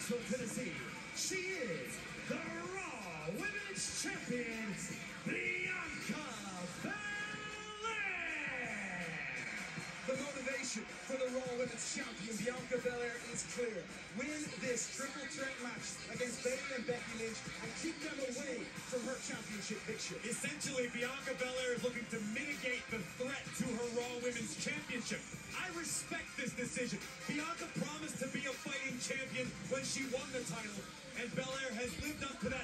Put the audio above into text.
Knoxville, Tennessee, she is the Raw Women's Champion, Bianca Belair. The motivation for the Raw Women's Champion, Bianca Belair, is clear. Win this triple threat match against Bayley and Becky Lynch and keep them away from her championship picture. Essentially, Bianca Belair is looking to mitigate the threat to her Raw Women's Championship. I respect this decision. Bianca promised to be a fighting champion when she won the title, and Belair has lived up to that